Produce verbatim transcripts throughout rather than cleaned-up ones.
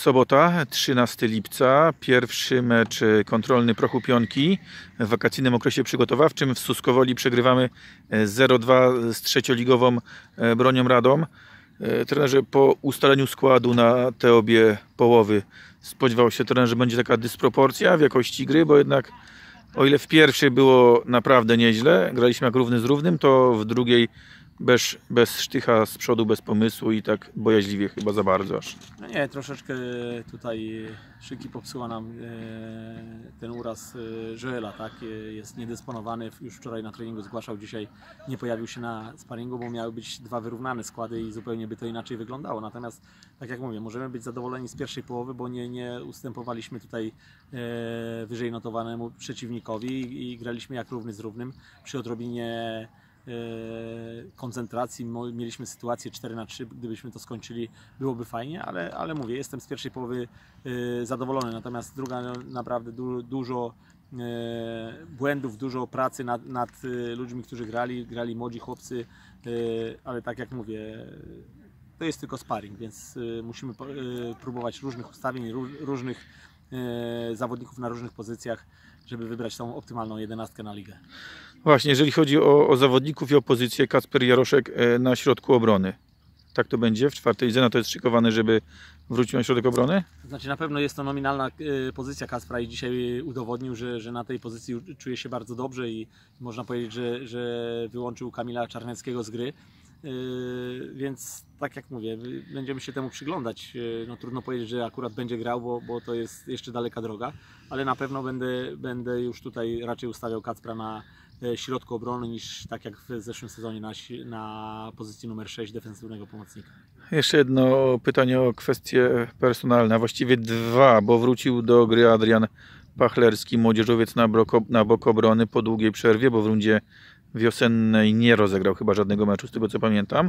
Sobota, trzynastego lipca, pierwszy mecz kontrolny Prochu Pionki w wakacyjnym okresie przygotowawczym. W Suskowoli przegrywamy zero dwa z trzecioligową Bronią Radom. Trenerze, po ustaleniu składu na te obie połowy spodziewał się trener, że będzie taka dysproporcja w jakości gry, bo jednak o ile w pierwszej było naprawdę nieźle, graliśmy jak równy z równym, to w drugiej bez, bez sztycha z przodu, bez pomysłu i tak bojaźliwie chyba za bardzo aż. No nie, troszeczkę tutaj szyki popsuła nam ten uraz Joela, tak? Jest niedysponowany, już wczoraj na treningu zgłaszał, dzisiaj nie pojawił się na sparingu, bo miały być dwa wyrównane składy i zupełnie by to inaczej wyglądało. Natomiast, tak jak mówię, możemy być zadowoleni z pierwszej połowy, bo nie, nie ustępowaliśmy tutaj wyżej notowanemu przeciwnikowi i graliśmy jak równy z równym. Przy odrobinie koncentracji mieliśmy sytuację cztery na trzy, gdybyśmy to skończyli, byłoby fajnie, ale, ale mówię, jestem z pierwszej połowy zadowolony, natomiast druga naprawdę du, dużo błędów, dużo pracy nad, nad ludźmi, którzy grali, grali młodzi chłopcy, ale tak jak mówię, to jest tylko sparring, więc musimy próbować różnych ustawień, różnych zawodników na różnych pozycjach, żeby wybrać tą optymalną jedenastkę na ligę. Właśnie, jeżeli chodzi o, o zawodników i o pozycję, Kacper Jaroszek na środku obrony. Tak to będzie w czwartej lidze? Na to jest szykowany, żeby wrócił na środek obrony? Znaczy, na pewno jest to nominalna pozycja Kacpra i dzisiaj udowodnił, że, że na tej pozycji czuje się bardzo dobrze i można powiedzieć, że, że wyłączył Kamila Czarneckiego z gry. Yy, więc tak jak mówię, będziemy się temu przyglądać. Yy, no, trudno powiedzieć, że akurat będzie grał, bo, bo to jest jeszcze daleka droga, ale na pewno będę, będę już tutaj raczej ustawiał Kacpra na e, środku obrony niż tak jak w zeszłym sezonie na, na pozycji numer sześć defensywnego pomocnika. Jeszcze jedno pytanie o kwestie personalne, a właściwie dwa, bo wrócił do gry Adrian Pachlerski, młodzieżowiec na, broko, na bok obrony po długiej przerwie, bo w rundzie wiosennej nie rozegrał chyba żadnego meczu, z tego co pamiętam.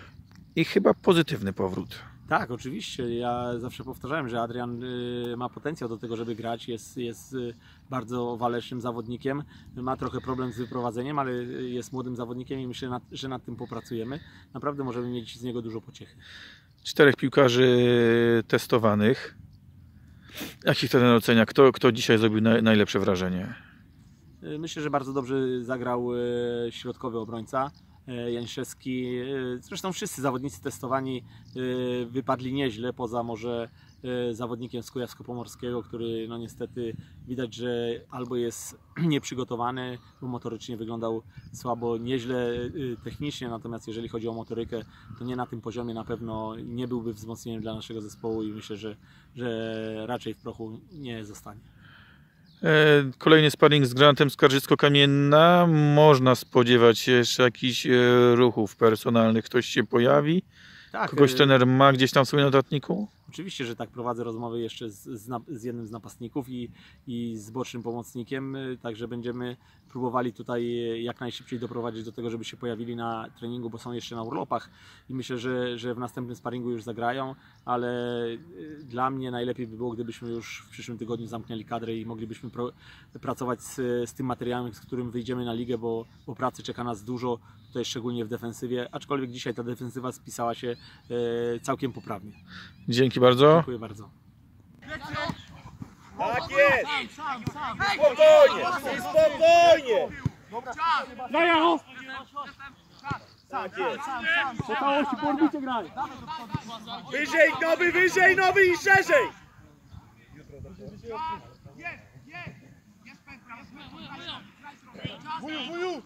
I chyba pozytywny powrót. Tak, oczywiście. Ja zawsze powtarzałem, że Adrian ma potencjał do tego, żeby grać. Jest, jest bardzo walecznym zawodnikiem. Ma trochę problem z wyprowadzeniem, ale jest młodym zawodnikiem i myślę, że nad tym popracujemy. Naprawdę możemy mieć z niego dużo pociechy. Czterech piłkarzy testowanych. Jak ich trener ocenia? Kto, kto dzisiaj zrobił najlepsze wrażenie? Myślę, że bardzo dobrze zagrał środkowy obrońca Jańszewski. Zresztą wszyscy zawodnicy testowani wypadli nieźle, poza może zawodnikiem z Kujawsko-Pomorskiego, który no niestety widać, że albo jest nieprzygotowany, bo motorycznie wyglądał słabo, nieźle technicznie, natomiast jeżeli chodzi o motorykę, to nie na tym poziomie, na pewno nie byłby wzmocnieniem dla naszego zespołu i myślę, że, że raczej w Prochu nie zostanie. Kolejny sparring z Granatem Skarżysko-Kamienna. Można spodziewać się jeszcze jakichś ruchów personalnych. Ktoś się pojawi? Tak, Kogoś trener ma gdzieś tam w swoim notatniku? Oczywiście, że tak, prowadzę rozmowy jeszcze z, z, z jednym z napastników i, i z bocznym pomocnikiem, także będziemy próbowali tutaj jak najszybciej doprowadzić do tego, żeby się pojawili na treningu, bo są jeszcze na urlopach i myślę, że, że w następnym sparingu już zagrają, ale dla mnie najlepiej by było, gdybyśmy już w przyszłym tygodniu zamknęli kadrę i moglibyśmy pro, pracować z, z tym materiałem, z którym wyjdziemy na ligę, bo, bo pracy czeka nas dużo, tutaj szczególnie w defensywie, aczkolwiek dzisiaj ta defensywa spisała się e, całkiem poprawnie. Dzięki bardzo. Dziękuję bardzo. Tak jest! Spokojnie! Spokojnie! Daję! Tak jest! Po całości podbicie graj! Wyżej, nowy, wyżej, nowy i szerzej! Wuju, wuju!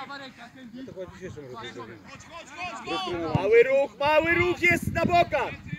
Mały ruch, mały ruch jest na bokach!